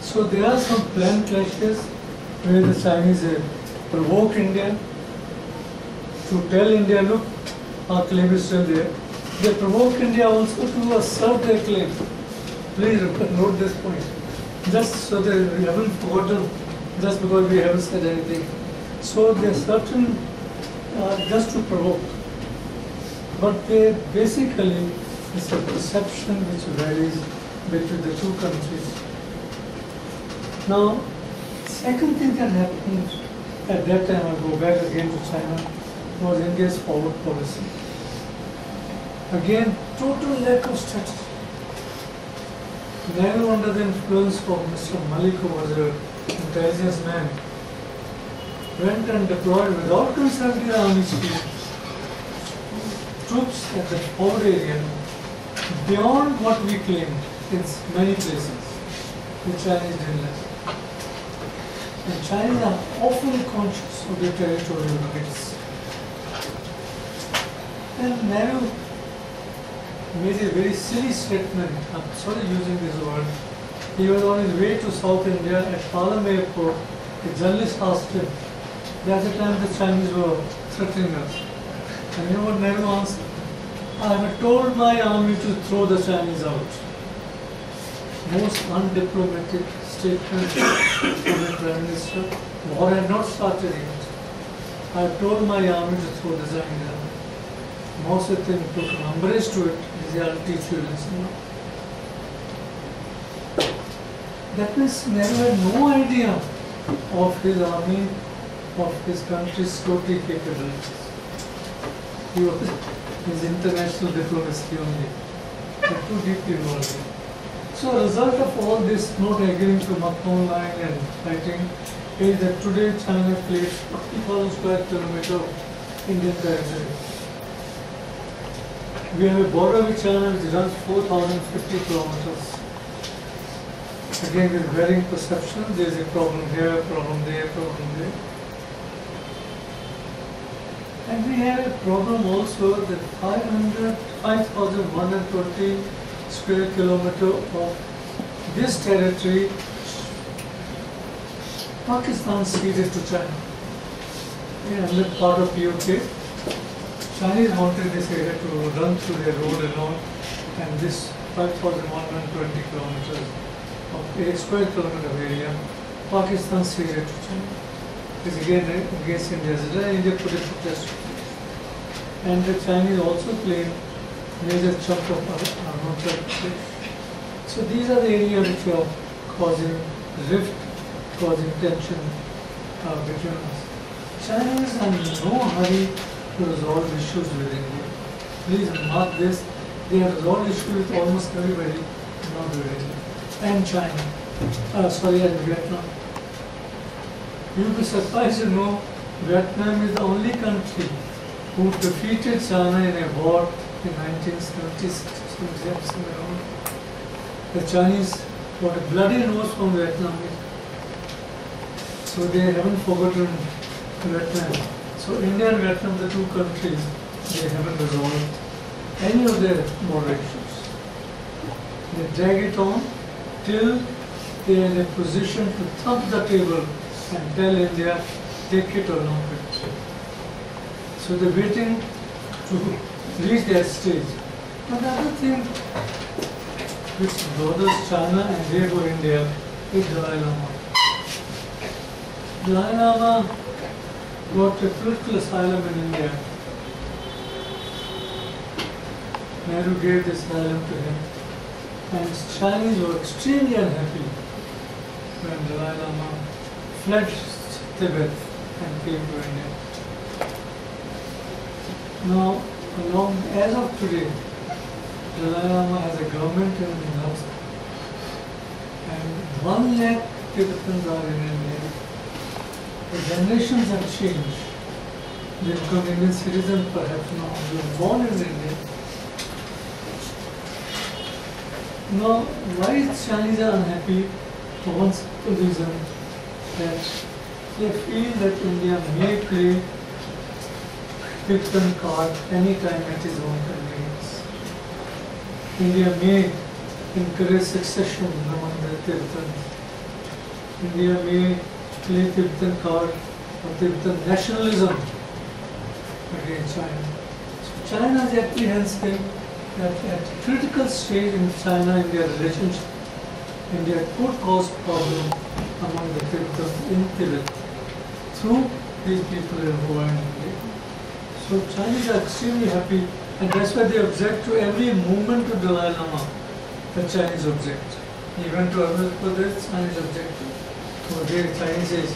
So there are some planned clashes where the Chinese provoke India to tell India, look, our claim is still there. They provoke India also to assert their claim. Please note this point. Just so that we haven't forgotten, just because we haven't said anything. So they are certain just to provoke. But they basically, it's a perception which varies between the two countries. Now, second thing that happened at that time, I go back again to China, was India's forward policy. Again, total lack of strategy. Nehru, under the influence of Mr. Malik, who was an intelligence man, went and deployed without consulting the army chief troops at the forward area beyond what we claimed in many places. The Chinese didn't listen. And Chinese are often conscious of their territorial rights. And Nehru made a very silly statement. I'm sorry using this word. He was on his way to South India at Palam Airport. A journalist asked him, at the time the Chinese were threatening us. And you know what Nehru answered? I have told my army to throw the Chinese out. Most undiplomatic statement from the Prime Minister. War had not started yet. I have told my army to throw the Chinese out. Most of them took umbrage to it. I'll teach you a lesson. That means Nehru had no idea of his army, of his country's total capabilities. He was his international diplomacy only. They too deeply involved. So, a result of all this not agreeing to Macron line and fighting is that today China claims 40,000 square kilometers of Indian territory. We have a border with China which runs 4,050 kilometers. Again, with varying perception, there is a problem here, problem there, problem there. And we have a problem also that 5,120 square kilometers of this territory, Pakistan ceded to China. And part of POK. Chinese wanted this area to run through their road alone, and this 5,120 kilometers of a square kilometer of area, Pakistan ceded to China. This again against India. India put a protest. And the Chinese also claim major chunk of Arunachal Pradesh. So these are the areas which are causing rift, causing tension between us. Chinese are in no hurry to resolve issues with India. Please mark this. They have resolved issues with almost everybody, not with India. And China. And Vietnam. You'll be surprised to know Vietnam is the only country who defeated China in a war in 1976. The Chinese got a bloody nose from Vietnam. So they haven't forgotten Vietnam. So India and Vietnam, the two countries, they haven't resolved any of their border issues. They drag it on till they are in a position to thump the table and tell India, take it or not it. So they're waiting to reach that stage. But the other thing which bothers China and therefore India is Dalai Lama. Dalai Lama got a political asylum in India. Nehru gave the asylum to him. And Chinese were extremely unhappy when Dalai Lama fled Tibet and came to India. Now, as of today, Dalai Lama has a government in India, and 1 lakh Tibetans are in India. The generations have changed. They become Indian citizens perhaps now. They were born in India. Now, why Chinese are unhappy? For one simple reason, that they feel that India may play victim card anytime at its own convenience. India may encourage succession among the Tibetans India may play Tibetan card or Tibetan nationalism against China. So China is apprehensive that at a critical stage in China-India relationship, India could cause problem among the Tibetans in Tibet through these people who are in India. So Chinese are extremely happy, and that's why they object to every movement to Dalai Lama. The Chinese object. He went to Arunachal Pradesh, Chinese objected. So the Chinese is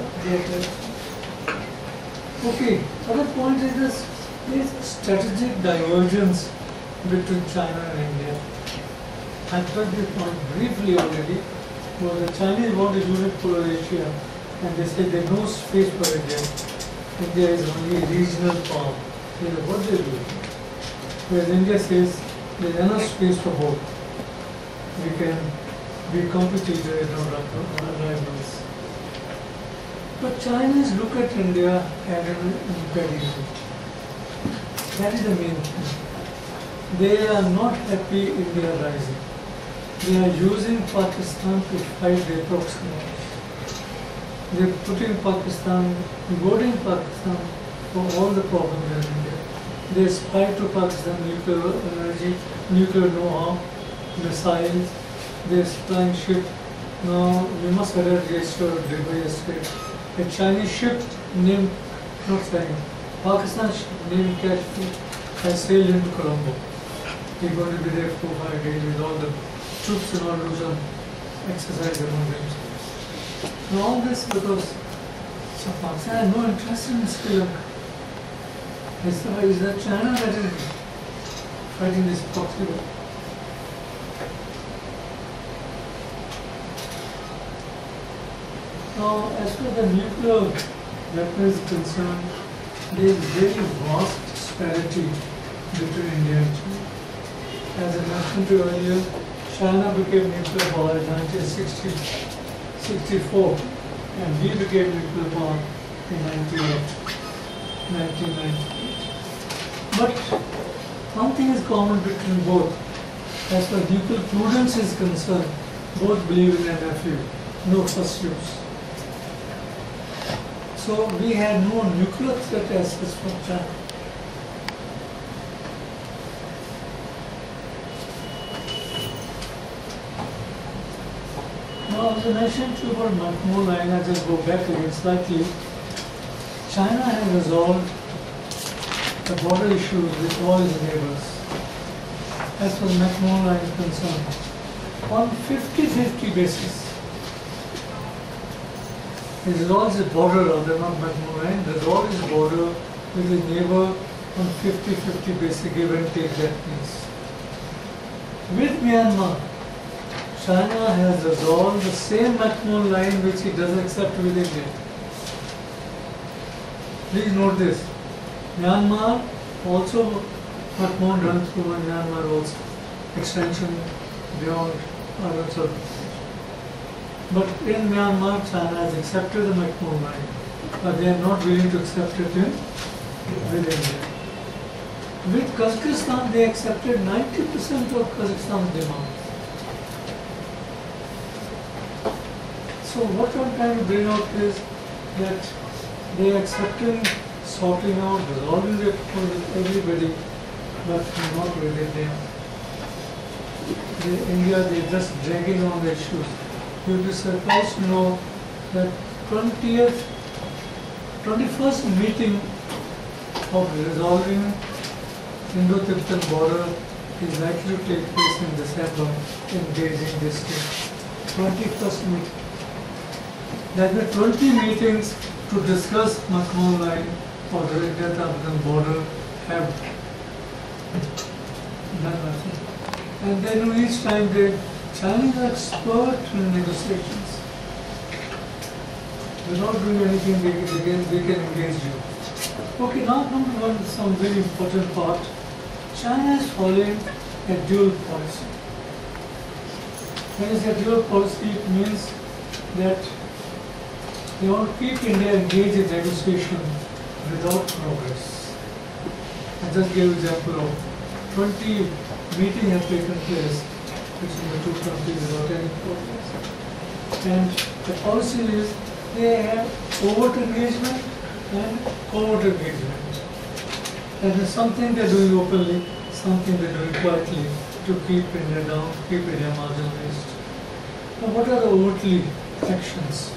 okay. Other point is this: there is a strategic divergence between China and India. I touched this point briefly already. Well, the Chinese want a unipolar Asia, and they say there is no space for India. India is only a regional power. So what they do? Whereas India says there is enough space for both. We can be competitors and not rivals. But Chinese look at India as an impediment. That is the main thing. They are not happy India rising. They are using Pakistan to fight their proximity. They are putting Pakistan, rewarding Pakistan for all the problems in India. They spy to Pakistan nuclear energy, nuclear know-how, missiles. They are supplying ship. Now we must have read yesterday. A Chinese ship named, not Chinese, Pakistan ship named Kashmir has sailed into Colombo. They're going to be there for 5 days with all the troops and all do some exercise among themselves. Now all this because Pakistan has no interest in Sri Lanka. Is that China that is fighting this proxy war? Now, as far as the nuclear weapon is concerned, there is very vast disparity between India and China. As I mentioned to you earlier, China became nuclear power in 1964, and we became nuclear power in 1998. But one thing is common between both. As far as nuclear prudence is concerned, both believe in NFU, no first use. So we had no nuclear threat as such from China. Now, as I mentioned to you about McMahon line, I just go back again slightly. China has resolved the border issues with all its neighbors. As far as McMahon line is concerned, on 50-50 basis. It resolves its border, rather not McMahon line, resolves its border with its neighbor on 50-50 basis, give and take, that means. With Myanmar, China has resolved the same McMahon line which it doesn't accept with India. Please note this. Myanmar also, McMahon runs through Myanmar also. Extension beyond Arunachal. But in Myanmar, China has accepted the McMahon line, but they are not willing to accept it with India. With Kazakhstan, they accepted 90% of Kazakhstan's demand. So what I'm trying to bring out is that they are accepting, sorting out, resolving it with everybody, but not with India. India, they're just dragging on the issues. You'll be surprised to know that 21st meeting of resolving Indo-Tibetan border is likely to take place in December in Beijing district. 21st meeting. There will be 20 meetings to discuss McMahon line or the Indo-Tibetan border have done nothing. And then each time they Chinese are expert in negotiations. Without doing anything, they can engage you. Okay, now come to some very important part. China is following a dual policy. When you say dual policy, it means that they want to keep India engaged in negotiation without progress. I just gave an example of 20 meetings have taken place between the two countries without any progress. And The policy is they have overt engagement and covert engagement. That is something they're doing openly, something they're doing quietly to keep India down, keep India marginalized. Now what are the overtly actions?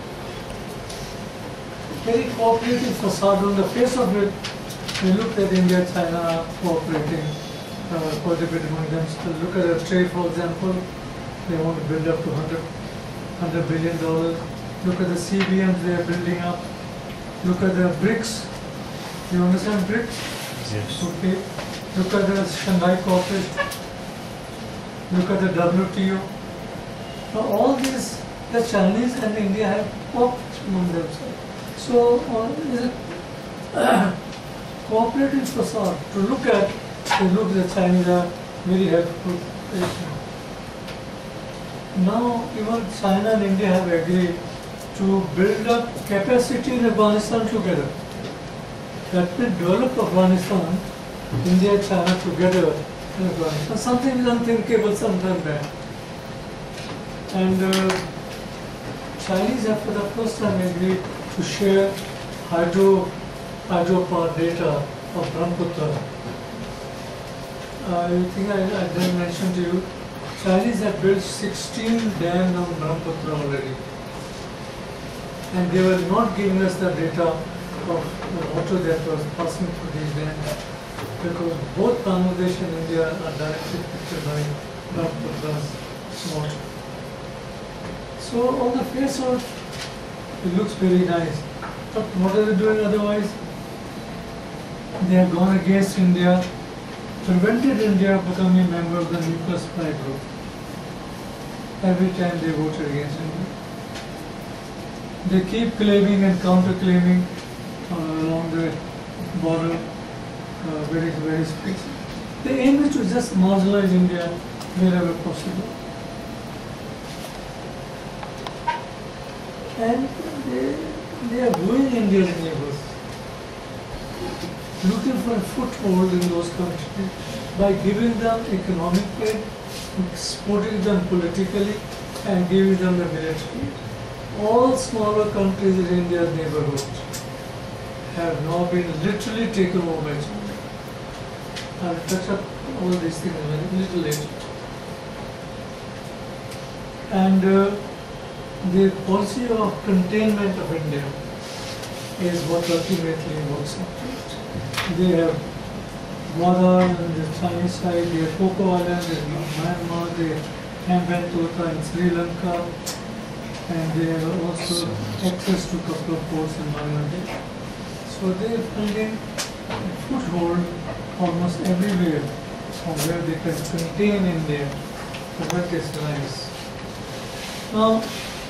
Very cooperative facade on the face of it. We look at India, China cooperating quite a bit among themselves. Look at the trade, for example. They want to build up to $100 billion. Look at the CBMs they are building up. Look at the BRICS. You understand BRICS? Yes. Okay. Look at the Shanghai Cooperation. Look at the WTO. Now all these, the Chinese and India have cooperated among themselves. So is it cooperative facade to look at? They look the Chinese are very helpful. Now even China and India have agreed to build up capacity in Afghanistan together. That will develop Afghanistan, India and China together in Afghanistan. Something is unthinkable some time back. And Chinese have for the first time agreed to share hydropower data of Brahmaputra. I think I didn't mention to you, Chinese have built 16 dams on Brahmaputra already. And they were not giving us the data of the water that was passing through these dams, because both Bangladesh and India are directly affected by Brahmaputra's water. So on the face of it, it looks very nice. But what are they doing otherwise? They have gone against India, prevented India becoming a member of the nuclear supply group. Every time they voted against India. They keep claiming and counter-claiming along the border, very space. The aim is to just marginalize India wherever possible. And they are going India's neighbors, looking for a foothold in those countries by giving them economic aid, supporting them politically, and giving them the military. All smaller countries in India's neighborhood have now been literally taken over by China. I will touch up all these things a little later. And the policy of containment of India is what ultimately works out. They have Gwadar on the Chinese side, they have Coco Island in Myanmar, they have Hambantota in Sri Lanka, and they have also access to a couple of ports in Bangladesh. So they are finding a foothold almost everywhere from where they can contain India, prevent its rise. Now,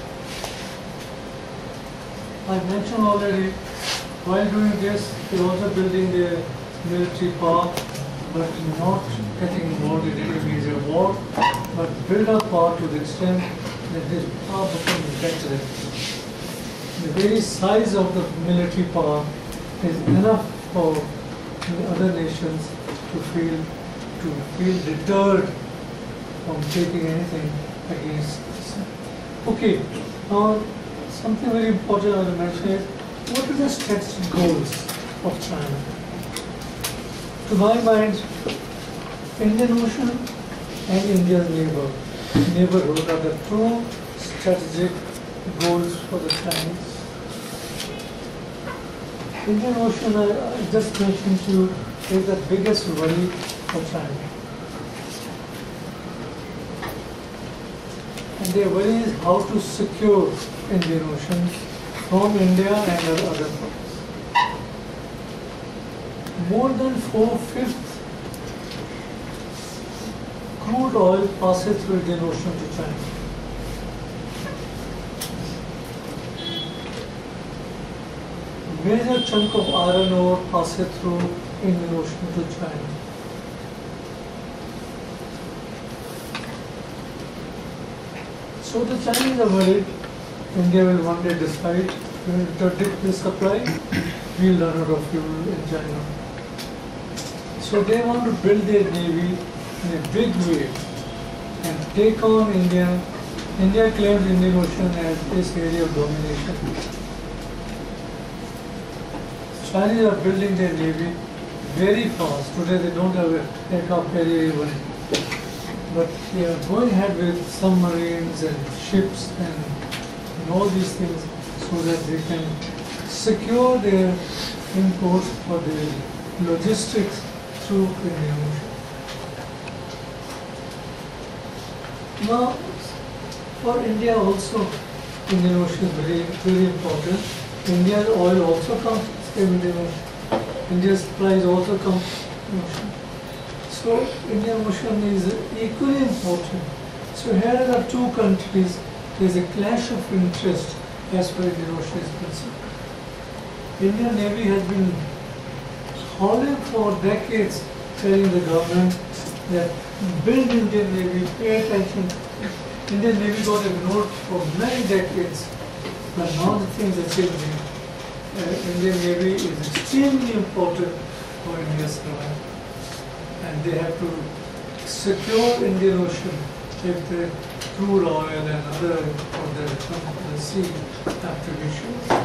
I mentioned already, while doing this, they're also building their military power, but not getting involved in any major war, but build up power to the extent that this power becomes better. The very size of the military power is enough for the other nations to feel deterred from taking anything against us. Okay, now something very important I want to mention is, what are the strategic goals of China? To my mind, Indian Ocean and India's neighborhood are the two strategic goals for the Chinese. Indian Ocean, I just mentioned to you, is the biggest worry for China. And their worry is how to secure Indian Ocean from India and other parts. More than 4/5 crude oil passes through Indian Ocean to China. Major chunk of iron ore passes through Indian Ocean to China. So the Chinese are worried India will one day decide to interdict the supply, we'll run out of fuel in China. So they want to build their navy in a big way and take on India India claims Indian Ocean as its area of domination. Chinese are building their navy very fast. Today they don't have an aircraft carrier even. But they are going ahead with submarines and ships and all these things so that they can secure their imports for their logistics through Indian Ocean. Now, for India also, Indian Ocean is very, very important. India's oil also comes from Indian Ocean. India's supplies also come from ocean. So, Indian Ocean is equally important. So, here are two countries. There is a clash of interest as far as Indian Ocean is concerned. Indian Navy has been calling for decades, telling the government that build Indian Navy, pay attention. Indian Navy got ignored for many decades, but now the things are changing. Indian Navy is extremely important for India's survival, and they have to secure Indian Ocean if the crude oil and other for the sea have to be sure.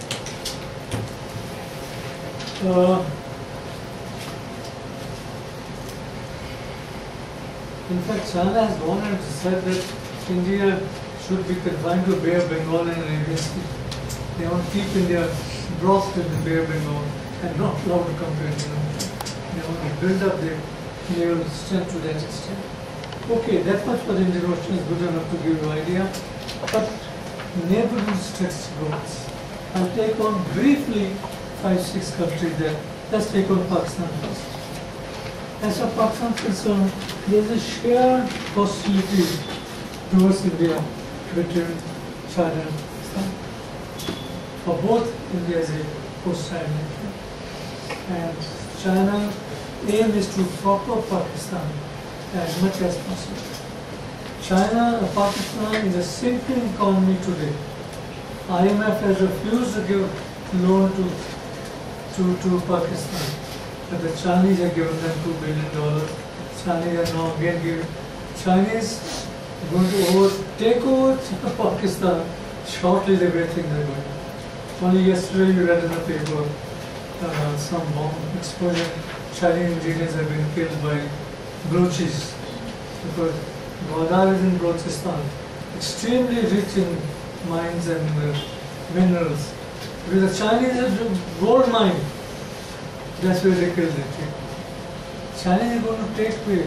In fact, China has gone and said that India should be confined to Bay of Bengal and Arabian Sea. They want to keep India blocked in the Bay of Bengal and not allowed to come to Indian Ocean. They want to build up their naval strength to that extent. Okay, that much for the Indian Ocean is good enough to give you an idea. But neighborhood strategic goals. I'll take on briefly 5-6 countries there. Let's take on Pakistan first. As far as Pakistan is concerned, there is a shared hostility towards India between China and Pakistan. For both, India is a hostile nation. And China's aim is to prop up Pakistan as much as possible. Pakistan is a sinking economy today. IMF has refused to give loan to Pakistan. But the Chinese have given them $2 billion. Chinese are now again giving. Chinese are going to take over Pakistan shortly the way things are going. Only yesterday you read in the paper some bomb explosion. Chinese engineers have been killed by Balochis because Gwadar is in Balochistan, extremely rich in mines and minerals. Because the Chinese have a gold mine. That's where they killed it. China is going to take away.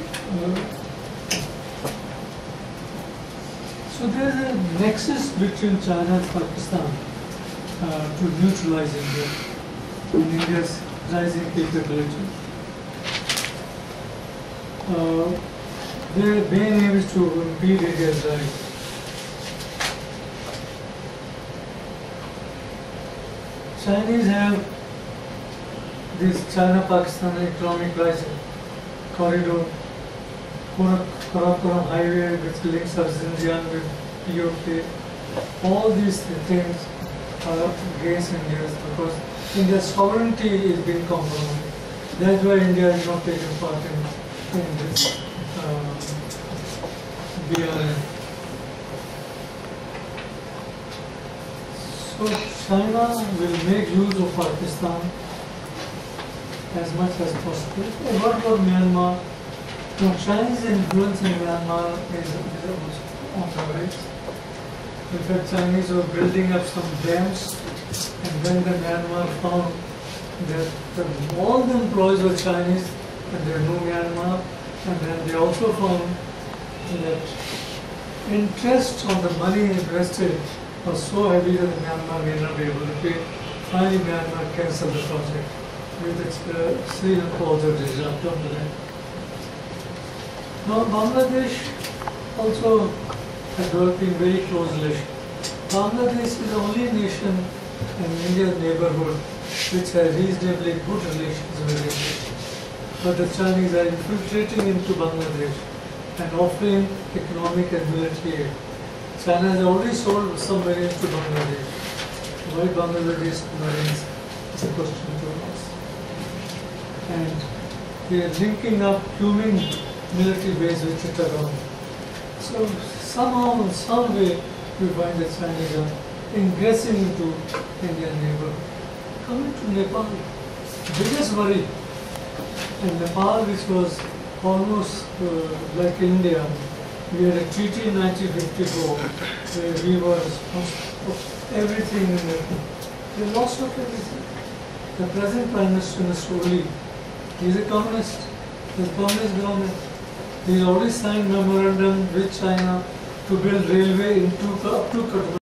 So there is a nexus between China and Pakistan to neutralize India and India's rising capability. Their main aim is to impede India's rise. Chinese have this China-Pakistan economic rising corridor, Karakoram highway which links Xinjiang with POK. All these things are against India because India's sovereignty is being compromised. That's why India is not taking part in this BRN. So China will make use of Pakistan as much as possible. What about Myanmar? Now, Chinese influence in Myanmar is also on the rise. In fact, Chinese were building up some dams, and then the Myanmar found that all the employees were Chinese, and there was no Myanmar, and then they also found that interest on the money invested was so heavy that Myanmar may not be able to pay. Finally, Myanmar cancelled the project with its series of causes after that. Now, Bangladesh also is developing very close relations. Bangladesh is the only nation in India's neighborhood which has reasonably good relations with India. But the Chinese are infiltrating into Bangladesh and offering economic and military aid. China has already sold submarines to Bangladesh. Why Bangladesh submarines is a question to us. And they are linking up human military base with Chittagong. So somehow, in some way, we find the Chinese are ingressing into Indian neighborhood. Coming to Nepal, biggest worry, and Nepal, which was almost like India, we had a treaty in 1954 where we were responsible for everything in Nepal. We lost of everything. The present Prime Minister, Mr. Oli, he is a communist. He's a communist government. He's already signed memorandum with China to build railway up to Kathmandu.